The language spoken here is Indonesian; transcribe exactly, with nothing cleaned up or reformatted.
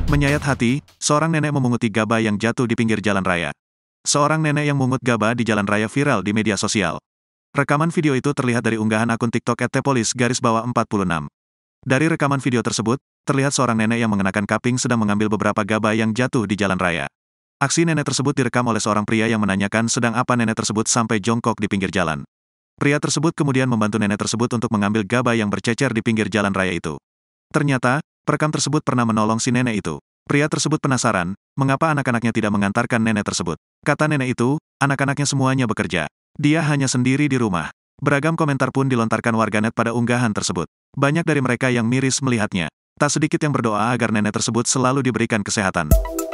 Menyayat hati, seorang nenek memunguti gabah yang jatuh di pinggir jalan raya. Seorang nenek yang memungut gabah di jalan raya viral di media sosial. Rekaman video itu terlihat dari unggahan akun TikTok et tepolis garis bawah empat puluh enam. Dari rekaman video tersebut, terlihat seorang nenek yang mengenakan kaping sedang mengambil beberapa gabah yang jatuh di jalan raya. Aksi nenek tersebut direkam oleh seorang pria yang menanyakan sedang apa nenek tersebut sampai jongkok di pinggir jalan. Pria tersebut kemudian membantu nenek tersebut untuk mengambil gabah yang bercecer di pinggir jalan raya itu. Ternyata, perekam tersebut pernah menolong si nenek itu. Pria tersebut penasaran, mengapa anak-anaknya tidak mengantarkan nenek tersebut. Kata nenek itu, anak-anaknya semuanya bekerja. Dia hanya sendiri di rumah. Beragam komentar pun dilontarkan warganet pada unggahan tersebut. Banyak dari mereka yang miris melihatnya. Tak sedikit yang berdoa agar nenek tersebut selalu diberikan kesehatan.